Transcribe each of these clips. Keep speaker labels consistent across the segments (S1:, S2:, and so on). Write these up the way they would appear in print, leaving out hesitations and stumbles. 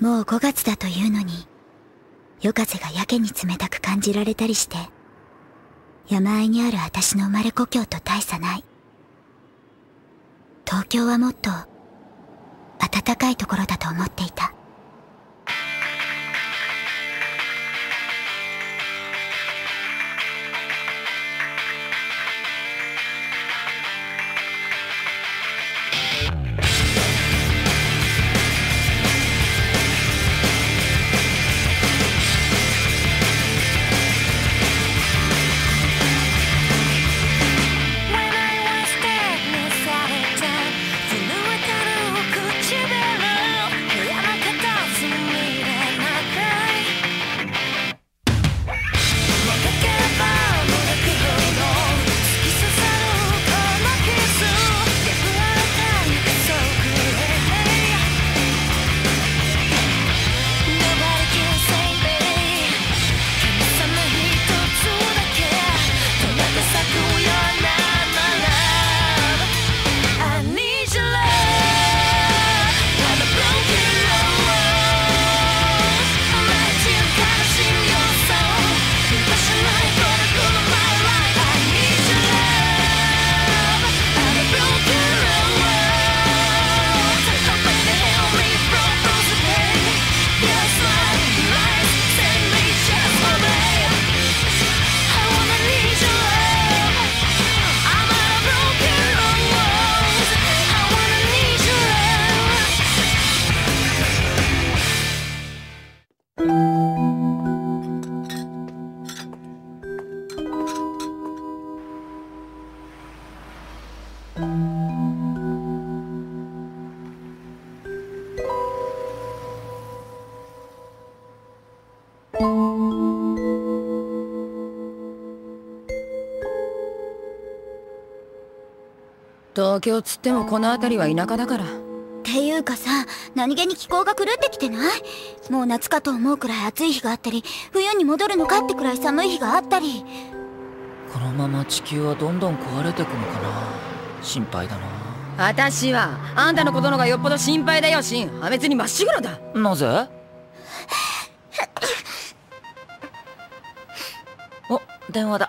S1: もう5月だというのに、夜風がやけに冷たく感じられたりして、山あいにある私の生まれ故郷と大差ない。東京はもっと暖かいところだと思っていた。
S2: 東京つってもこの辺りは田舎だから。
S1: っていうかさ、何気に気候が狂ってきてない？もう夏かと思うくらい暑い日があったり、冬に戻るのかってくらい寒い日があったり。
S3: このまま地球はどんどん壊れてくのかな。心配だな。
S2: 私はあんたのことのがよっぽど心配だよ。シン、破滅にまっしぐらだ。
S3: なぜ？お、電話だ。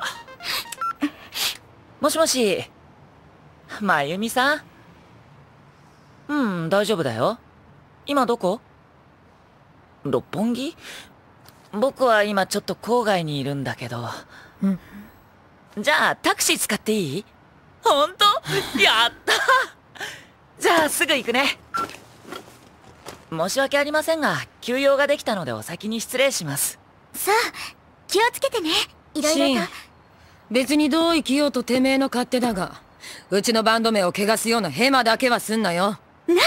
S3: もしもし、まゆみさん？うん、大丈夫だよ。今どこ？六本木？僕は今ちょっと郊外にいるんだけど。
S2: うん。
S3: じゃあタクシー使っていい？ほんと？やったじゃあすぐ行くね。申し訳ありませんが、休養ができたのでお先に失礼します。
S1: さあ、気をつけてね。いろいろと。
S2: 別にどう生きようとてめえの勝手だが、うちのバンド名を汚すようなヘマだけはすんなよ。
S1: なんだ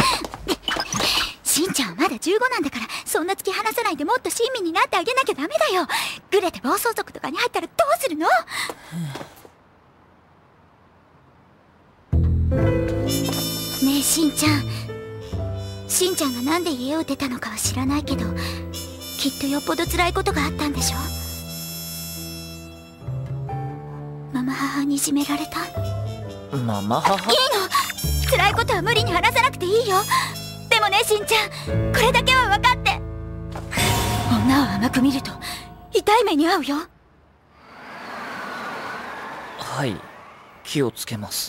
S1: しんちゃんはまだ15なんだから、そんな突き放さないでもっと親身になってあげなきゃダメだよ。グレて暴走族とかに入ったらどうするの？ねえしんちゃん。しんちゃんがなんで家を出たのかは知らないけど、きっとよっぽど辛いことがあったんでしょ？ママ母にいじめられた？
S3: ママ母？
S1: いいの！辛いことは無理に話さなくていいよ。でもねしんちゃん、これだけは分かって。女を甘く見ると痛い目に遭うよ。
S3: はい、気をつけます。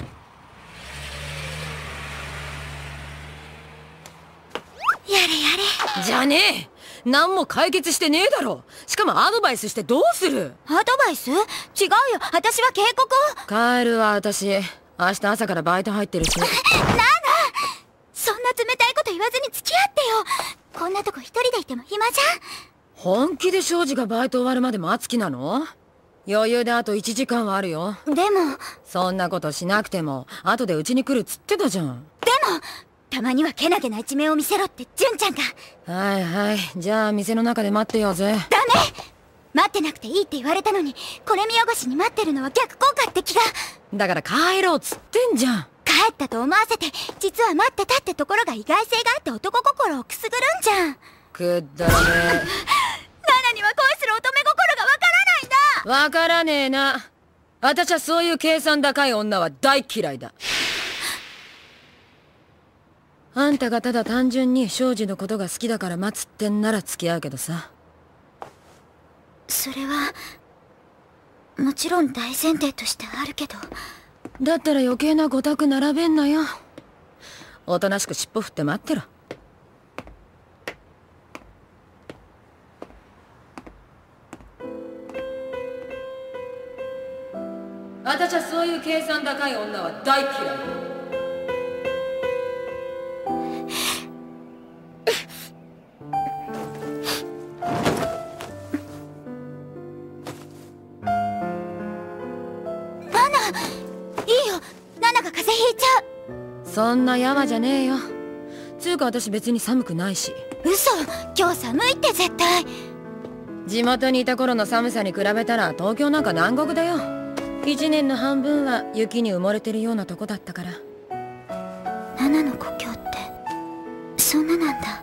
S1: やれやれ。
S2: じゃねえ、何も解決してねえだろ。しかもアドバイスしてどうする？
S1: アドバイス？違うよ、私は警告を。
S2: 帰るわ。私明日朝からバイト入ってるし。
S1: なんだ、そんな冷たいこと言わずに付き合ってよ。こんなとこ一人でいても暇じゃん。
S2: 本気で庄司がバイト終わるまで待つ気なの？余裕であと1時間はあるよ。
S1: でも
S2: そんなことしなくても後でうちに来るっつってたじゃん。
S1: でもたまにはけなげな一面を見せろって純ちゃんが。
S2: はいはい、じゃあ店の中で待ってようぜ。
S1: ダメ！待ってなくていいって言われたのに、これ見よがしに待ってるのは逆効果って気が。
S2: だから帰ろうっつってんじゃん。
S1: 帰ったと思わせて、実は待ってたってところが意外性があって男心をくすぐるんじゃん。
S2: くだらねえ。
S1: ナナには恋する乙女心がわからないんだ。
S2: わからねえな。私はそういう計算高い女は大嫌いだ。 あんたがただ単純に庄司のことが好きだから待つってんなら付き合うけどさ。
S1: それはもちろん大前提としてあるけど。
S2: だったら余計なごたく並べんなよ。おとなしく尻尾振って待ってろ。私はそういう計算高い女は大嫌い。そんな山じゃねえよ。つうか私別に寒くないし。
S1: 嘘、今日寒いって絶対。
S2: 地元にいた頃の寒さに比べたら東京なんか南国だよ。一年の半分は雪に埋もれてるようなとこだったから。
S1: ナナの故郷ってそんななんだ。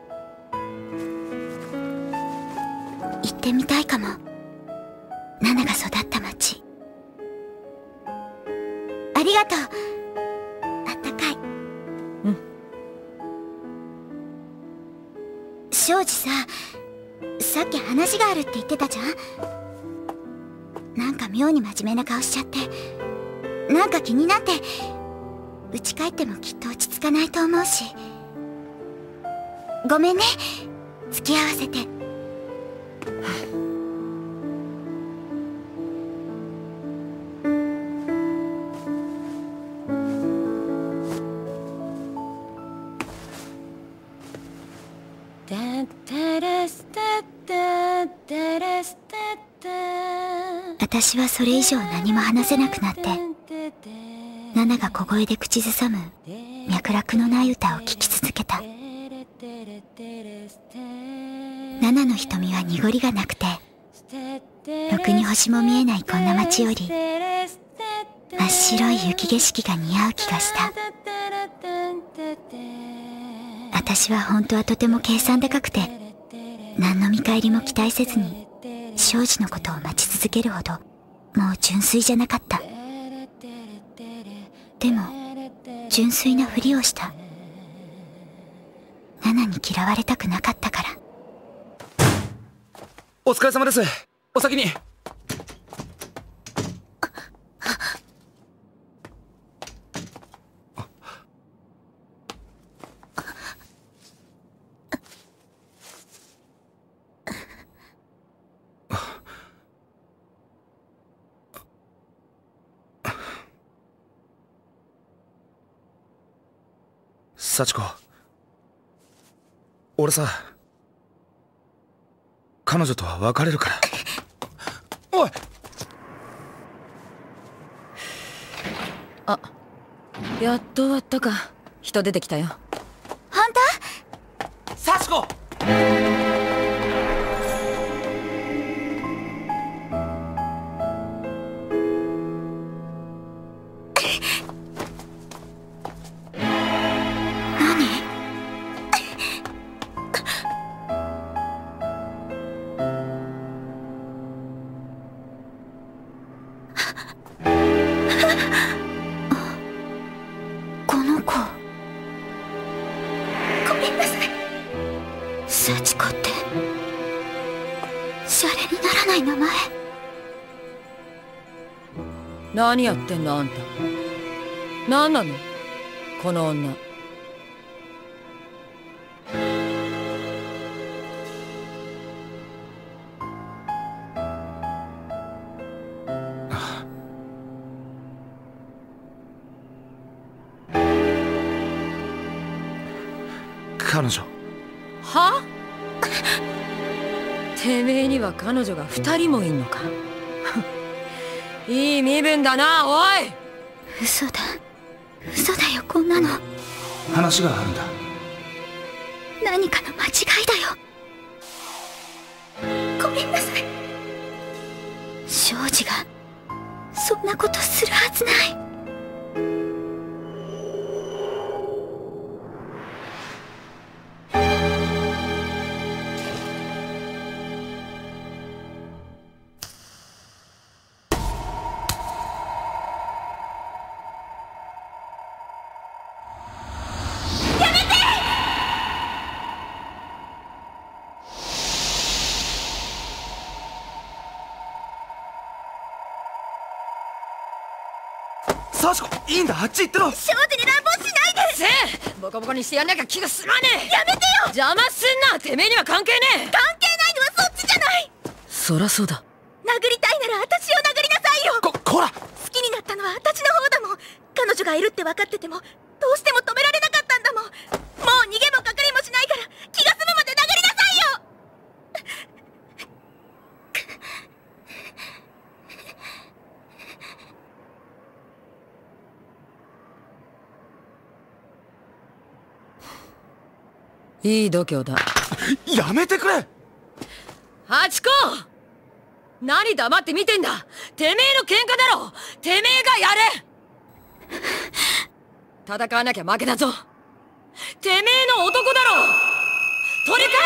S1: 行ってみたいかも。ナナが育った町。ありがとう。庄司さ、さっき話があるって言ってたじゃん。なんか妙に真面目な顔しちゃって、なんか気になって。家帰ってもきっと落ち着かないと思うし。ごめんね、付き合わせて。私はそれ以上何も話せなくなって、ナナが小声で口ずさむ脈絡のない歌を聴き続けた。ナナの瞳は濁りがなくて、ろくに星も見えないこんな街より真っ白い雪景色が似合う気がした。私は本当はとても計算高くて、何の見返りも期待せずに庄司のことを待ち続けるほどもう純粋じゃなかった。でも純粋なふりをした。ナナに嫌われたくなかったから。
S4: お疲れ様です。お先に。幸子、俺さ、彼女とは別れるから。おい。
S2: あ、やっと終わったか。人出てきたよ。
S1: 本当？
S4: 幸子。
S1: 幸子ってシャレにならない名前。
S2: 何やってんのあんた。何なのこの女。
S4: 彼女。
S2: は？てめえには彼女が2人もいんのか。いい身分だな、おい。
S1: 嘘だ、嘘だよ、こんなの。
S4: 話があるんだ。
S1: 何かの間違いだよ。ごめんなさい。庄司がそんなことするはずない。やめて！
S4: 幸子、いいんだ、あっち行ってろ。
S1: 少女に乱暴しないで。
S2: せえ、ボコボコにしてやんなきゃ気が済まねえ。
S1: やめてよ。
S2: 邪魔すんな。てめえには関係ねえ。
S1: 関係ないのはそっちじゃない。
S2: そらそうだ。
S1: 殴りたいなら私を殴りなさいよ。
S4: こら。
S1: 好きになったのは私の方だもん。彼女がいるって分かっててもどうしても止められなかったんだもん。もう逃げも隠れもしないから気が済むまで殴りなさいよ。
S2: いい度胸だ。
S4: やめてくれ。
S2: ハチ公、何黙って見てんだ。てめえの喧嘩だろ。てめえがやれ。戦わなきゃ負けだぞ。てめえの男だろ。取り返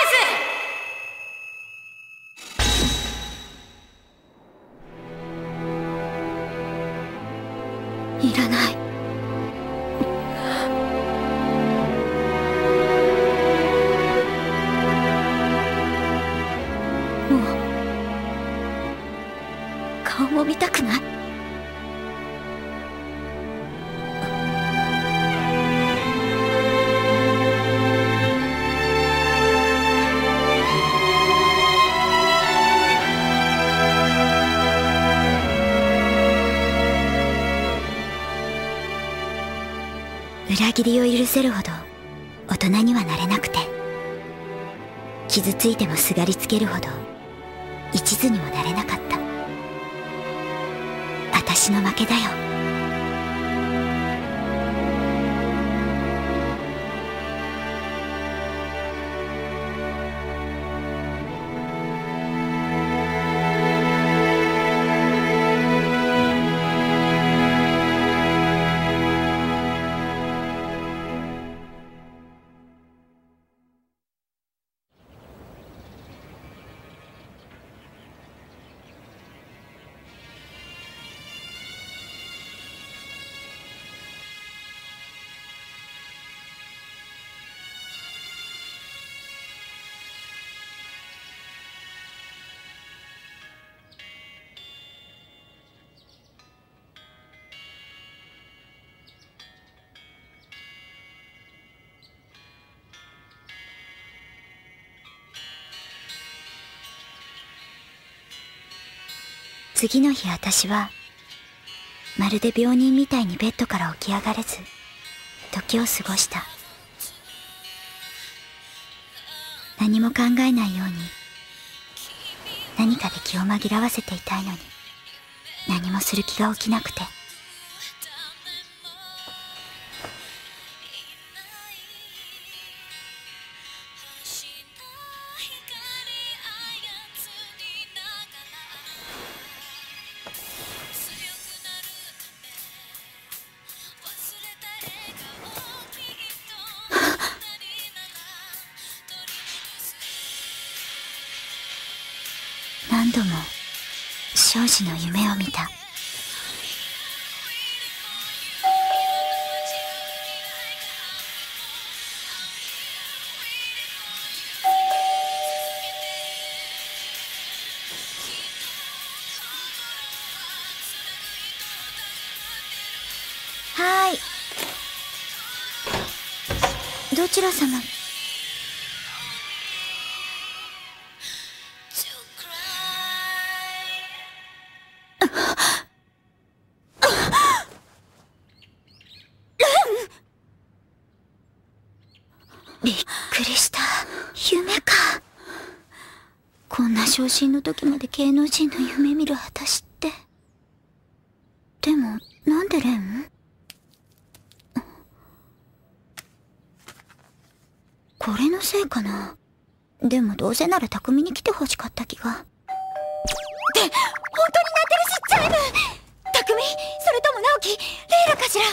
S1: せ。いらない。もう顔も見たくない。裏切りを許せるほど大人にはなれなくて、傷ついてもすがりつけるほど一途にもなれなかった。私の負けだよ。次の日、私はまるで病人みたいにベッドから起き上がれず時を過ごした。何も考えないように何かで気を紛らわせていたいのに、何もする気が起きなくて。何度も少女の夢を見た。はい。どちら様？びっくりした。夢か。こんな昇進の時まで芸能人の夢見る私って。でもなんでレン？これのせいかな。でもどうせなら匠に来てほしかった気が。って本当に鳴ってるし、チャイム。匠、それとも直樹、レイラかしら。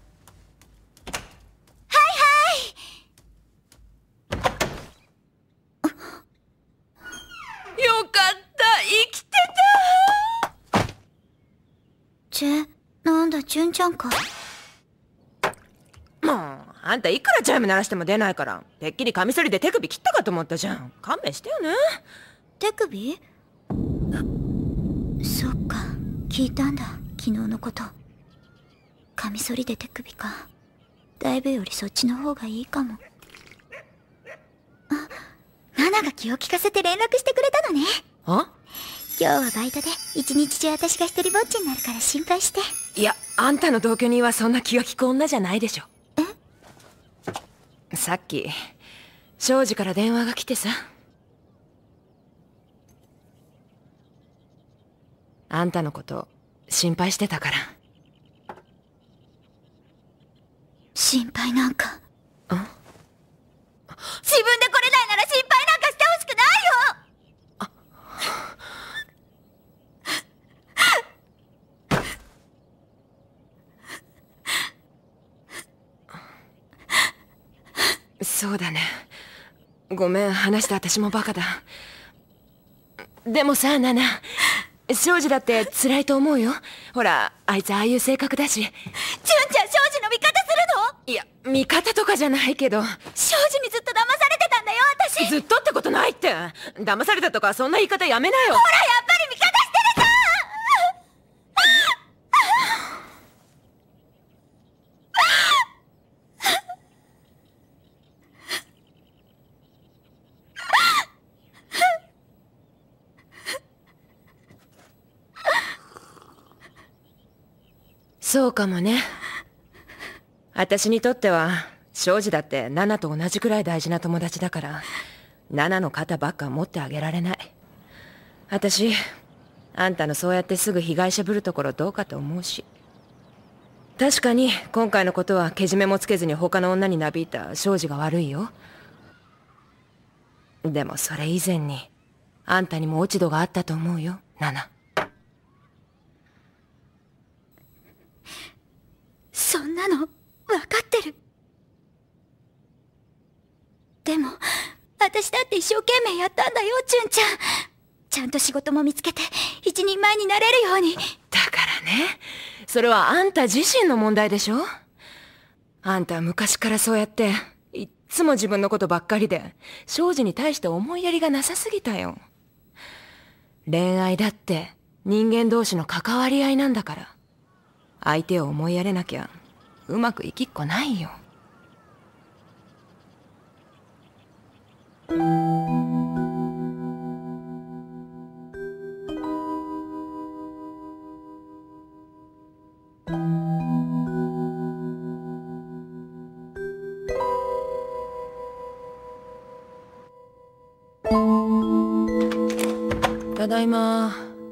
S2: よかった、生きて
S1: た。なんだ、純ちゃんか。
S5: もうあんたいくらチャイム鳴らしても出ないから、てっきりカミソリで手首切ったかと思ったじゃん。勘弁してよね。
S1: 手首？そっか、聞いたんだ、昨日のこと。 カミソリで手首か。だいぶよりそっちの方がいいかも。あ、ナナが気を利かせて連絡してくれたのね。
S5: あ？
S1: 今日はバイトで一日中私が一人ぼっちになるから心配して。
S5: いや、あんたの同居人はそんな気が利く女じゃないでしょ。さっき庄司から電話が来てさ。あんたのこと心配してたから。
S1: 心配なんか。
S5: ん？
S1: 自分で来れないなら心配なんかしてほしくないよ。
S5: そうだね。ごめん、話して私もバカだ。でもさ、ナナ、庄司だって辛いと思うよ。ほら、あいつああいう性格だし。
S1: 純ちゃん庄司の味方するの？
S5: いや、味方とかじゃないけど。
S1: 庄司にずっと騙されてたんだよ、私。
S5: ずっとってことないって。騙されたとかそんな言い方やめなよ。
S1: ほら、やっぱり味方してるじゃん。
S5: そうかもね。私にとっては庄司だってナナと同じくらい大事な友達だから、ナナの肩ばっか持ってあげられない。私、あんたのそうやってすぐ被害者ぶるところどうかと思うし。確かに今回のことはけじめもつけずに他の女になびいた庄司が悪いよ。でもそれ以前にあんたにも落ち度があったと思うよ、ナナ。
S1: そんなの分かってる。でも私だって一生懸命やったんだよ、純ちゃん。ちゃんと仕事も見つけて一人前になれるように。
S5: だからね、それはあんた自身の問題でしょ。あんたは昔からそうやっていっつも自分のことばっかりで庄司に対して思いやりがなさすぎたよ。恋愛だって人間同士の関わり合いなんだから、相手を思いやれなきゃうまくいきっこないよ。
S2: ただいま。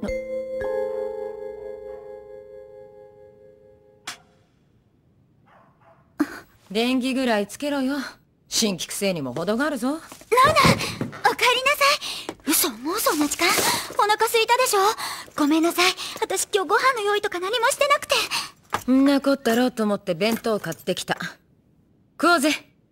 S2: 電気ぐらいつけろよ。新規くせいにも程があるぞ。
S1: ナナ、お帰りなさい。嘘、もうそんな時間？お腹空いたでしょ。ごめんなさい、私今日ご飯の用意とか何もしてなくて。
S2: んなこったろうと思って弁当買ってきた。食おうぜ。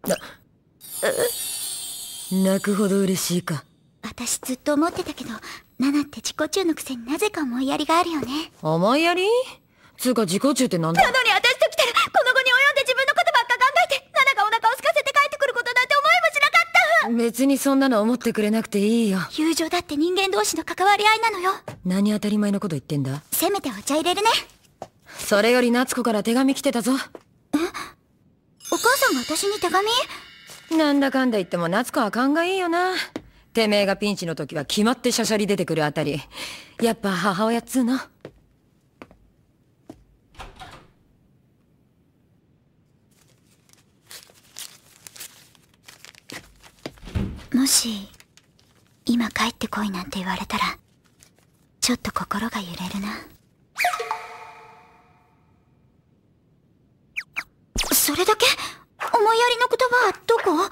S2: 泣くほど嬉しいか。
S1: 私ずっと思ってたけど、ナナって自己中のくせになぜか思いやりがあるよね。
S2: 思いやり？つうか自己中ってなんだ？
S1: なのに私と来たらこの後に及んで自分のことばっか考えて、ナナがお腹を空かせて帰ってくることなんて思いもしなかった。
S2: 別にそんなの思ってくれなくていいよ。
S1: 友情だって人間同士の関わり合いなのよ。
S2: 何当たり前のこと言ってんだ。
S1: せめてお茶入れるね。
S2: それより夏子から手紙来てたぞ。
S1: え？お母さんが私に手紙？
S2: なんだかんだ言っても夏子は勘がいいよな。てめえがピンチの時は決まってシャシャリ出てくるあたり、やっぱ母親っつうの。
S1: もし今帰ってこいなんて言われたらちょっと心が揺れるな。それだけ？思いやりの言葉はどこ？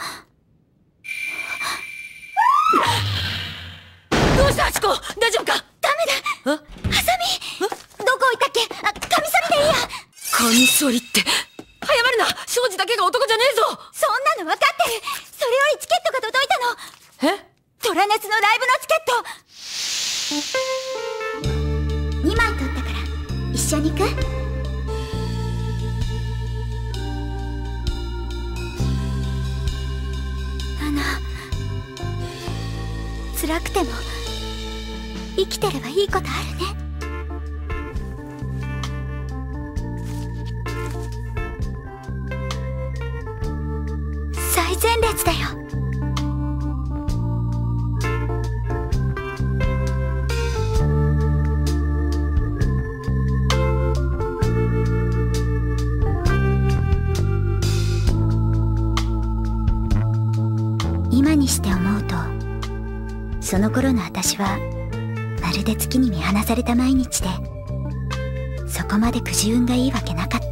S2: どうしたアチコ？大丈夫か？
S1: ダメだ。ハサミどこ置いたっけ？あ、カミソリでいいや。
S2: カミソリって早まるな。庄司だけが男じゃねえぞ。
S1: そんなの分かってる。それよりチケットが届いたの。
S2: え？
S1: トラネスのライブのチケット2枚取ったから一緒に行く？ナナ、辛くても生きてればいいことあるね。 最前列だよ。今にして思うと、その頃の私はまるで月に見放された毎日で、そこまでくじ運がいいわけなかった。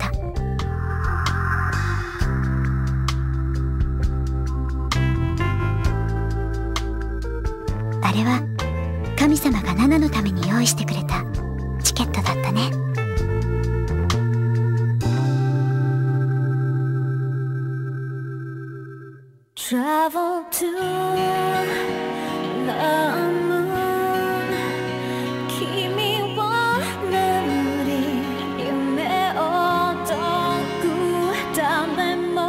S1: あれは神様がナナのために用意してくれたチケットだったね。Travel to the moon 君は眠り夢を解くためも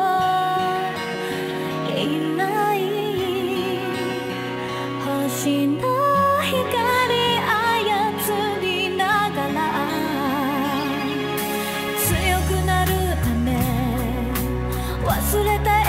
S1: いない星の光操りながら強くなるため忘れた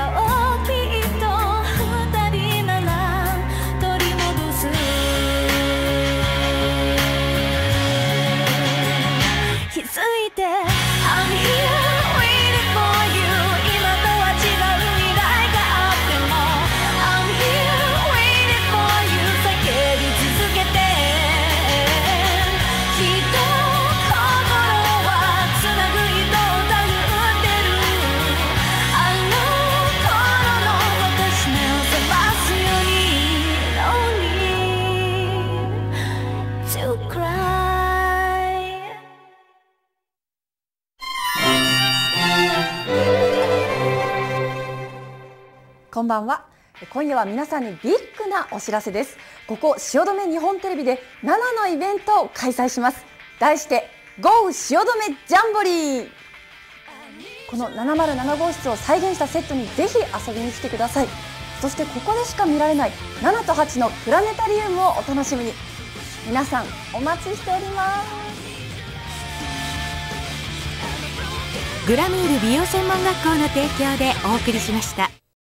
S6: こんばんは。今夜は皆さんにビッグなお知らせです。ここ汐留日本テレビで7のイベントを開催します。題してGO汐留ジャンボリー。この707号室を再現したセットにぜひ遊びに来てください。そしてここでしか見られない7と8のプラネタリウムをお楽しみに。皆さんお待ちしております。
S7: グラミール美容専門学校の提供でお送りしました。